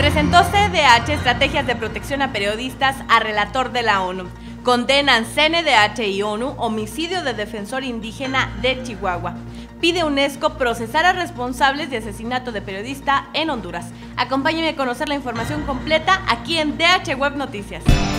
Presentó CNDH estrategias de protección a periodistas a relator de la ONU. Condenan CNDH y ONU homicidio de defensor indígena de Chihuahua. Pide UNESCO procesar a responsables de asesinato de periodista en Honduras. Acompáñenme a conocer la información completa aquí en DH Web Noticias.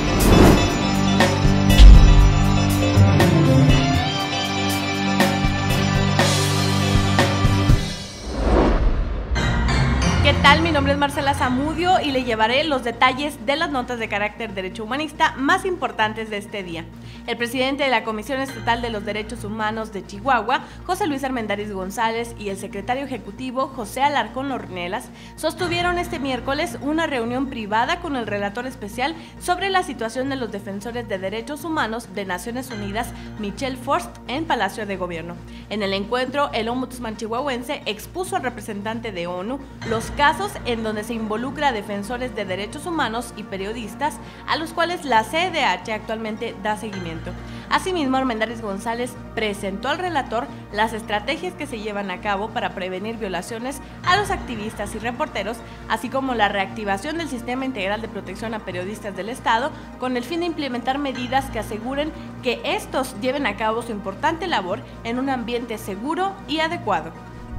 ¿Qué tal? Mi nombre es Marcela Zamudio y le llevaré los detalles de las notas de carácter derecho humanista más importantes de este día. El presidente de la Comisión Estatal de los Derechos Humanos de Chihuahua, José Luis Armendáriz González, y el secretario ejecutivo, José Alarcón Ornelas, sostuvieron este miércoles una reunión privada con el relator especial sobre la situación de los defensores de derechos humanos de Naciones Unidas, Michel Forst, en Palacio de Gobierno. En el encuentro, el ombudsman chihuahuense expuso al representante de ONU los casos en donde se involucra a defensores de derechos humanos y periodistas a los cuales la CNDH actualmente da seguimiento. Asimismo, Armendáriz González presentó al relator las estrategias que se llevan a cabo para prevenir violaciones a los activistas y reporteros, así como la reactivación del Sistema Integral de Protección a Periodistas del Estado, con el fin de implementar medidas que aseguren que estos lleven a cabo su importante labor en un ambiente seguro y adecuado.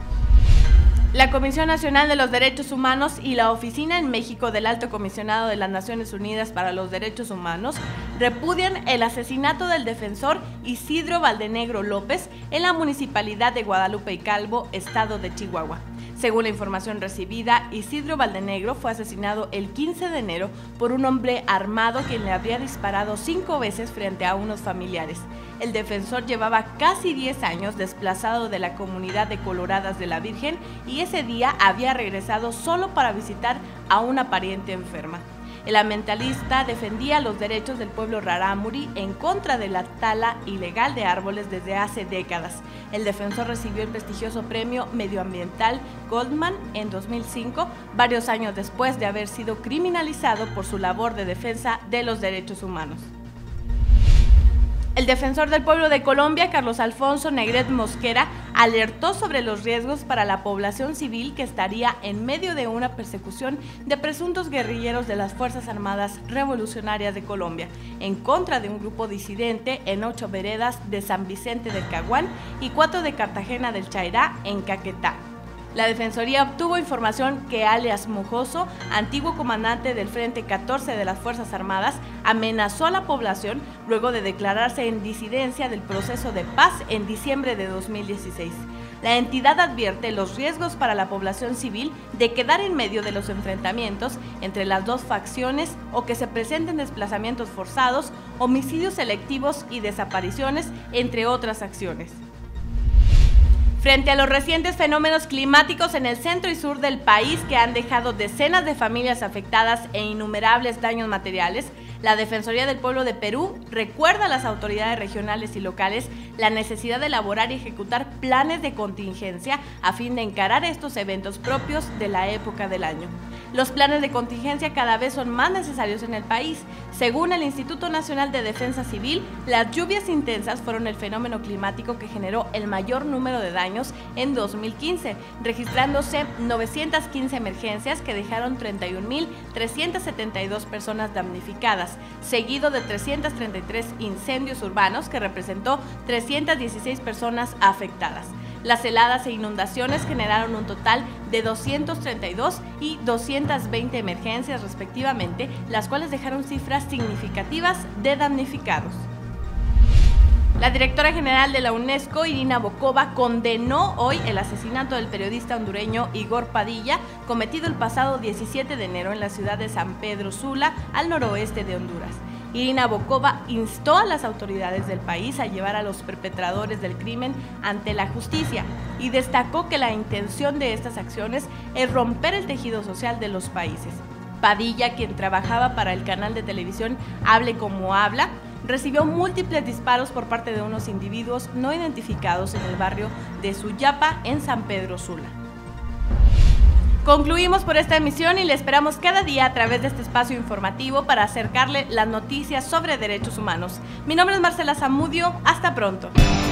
La Comisión Nacional de los Derechos Humanos y la Oficina en México del Alto Comisionado de las Naciones Unidas para los Derechos Humanos repudian el asesinato del defensor Isidro Valdenegro López en la municipalidad de Guadalupe y Calvo, estado de Chihuahua. Según la información recibida, Isidro Valdenegro fue asesinado el 15 de enero por un hombre armado quien le habría disparado 5 veces frente a unos familiares. El defensor llevaba casi 10 años desplazado de la comunidad de Coloradas de la Virgen y ese día había regresado solo para visitar a una pariente enferma. El ambientalista defendía los derechos del pueblo rarámuri en contra de la tala ilegal de árboles desde hace décadas. El defensor recibió el prestigioso premio medioambiental Goldman en 2005, varios años después de haber sido criminalizado por su labor de defensa de los derechos humanos. El defensor del pueblo de Colombia, Carlos Alfonso Negret Mosquera, alertó sobre los riesgos para la población civil que estaría en medio de una persecución de presuntos guerrilleros de las Fuerzas Armadas Revolucionarias de Colombia, en contra de un grupo disidente en 8 veredas de San Vicente del Caguán y 4 de Cartagena del Chairá, en Caquetá. La Defensoría obtuvo información que alias Mojoso, antiguo comandante del Frente 14 de las Fuerzas Armadas, amenazó a la población luego de declararse en disidencia del proceso de paz en diciembre de 2016. La entidad advierte los riesgos para la población civil de quedar en medio de los enfrentamientos entre las dos facciones o que se presenten desplazamientos forzados, homicidios selectivos y desapariciones, entre otras acciones. Frente a los recientes fenómenos climáticos en el centro y sur del país que han dejado decenas de familias afectadas e innumerables daños materiales, la Defensoría del Pueblo de Perú recuerda a las autoridades regionales y locales la necesidad de elaborar y ejecutar planes de contingencia a fin de encarar estos eventos propios de la época del año. Los planes de contingencia cada vez son más necesarios en el país. Según el Instituto Nacional de Defensa Civil, las lluvias intensas fueron el fenómeno climático que generó el mayor número de daños en 2015, registrándose 915 emergencias que dejaron 31.372 personas damnificadas, seguido de 333 incendios urbanos que representó 316 personas afectadas. Las heladas e inundaciones generaron un total de 232 y 220 emergencias respectivamente, las cuales dejaron cifras significativas de damnificados. La directora general de la UNESCO, Irina Bokova, condenó hoy el asesinato del periodista hondureño Igor Padilla, cometido el pasado 17 de enero en la ciudad de San Pedro Sula, al noroeste de Honduras. Irina Bokova instó a las autoridades del país a llevar a los perpetradores del crimen ante la justicia y destacó que la intención de estas acciones es romper el tejido social de los países. Padilla, quien trabajaba para el canal de televisión Hable Como Habla, recibió múltiples disparos por parte de unos individuos no identificados en el barrio de Suyapa, en San Pedro Sula. Concluimos por esta emisión y le esperamos cada día a través de este espacio informativo para acercarle las noticias sobre derechos humanos. Mi nombre es Marcela Zamudio, hasta pronto.